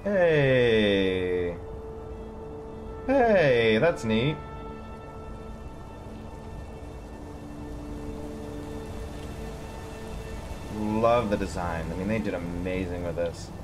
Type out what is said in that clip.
Hey. Hey, that's neat. Love the design. I mean, they did amazing with this.